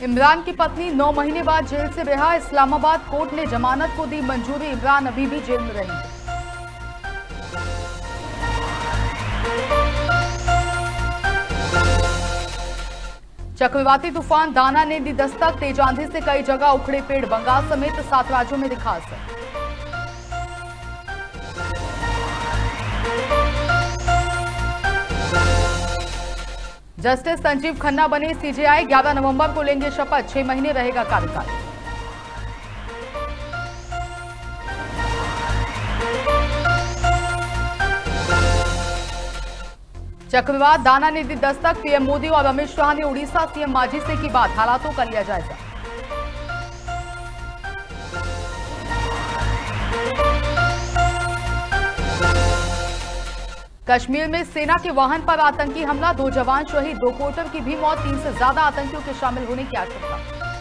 इमरान की पत्नी 9 महीने बाद जेल से रिहा। इस्लामाबाद कोर्ट ने जमानत को दी मंजूरी। इमरान अभी भी जेल में रहेंगे। चक्रवाती तूफान दाना ने दी दस्तक। तेज आंधी से कई जगह उखड़े पेड़। बंगाल समेत 7 राज्यों में दिखा असर। जस्टिस संजीव खन्ना बने सीजेआई। 11 नवंबर को लेंगे शपथ। 6 महीने रहेगा कार्यकाल। चक्रवात दाना ने दी दस्तक। पीएम मोदी और अमित शाह ने उड़ीसा सीएम मांझी से की बात। हालातों का लिया जायजा। कश्मीर में सेना के वाहन पर आतंकी हमला। 2 जवान शहीद। 2 कोटर की भी मौत। 3 से ज्यादा आतंकियों के शामिल होने की आशंका।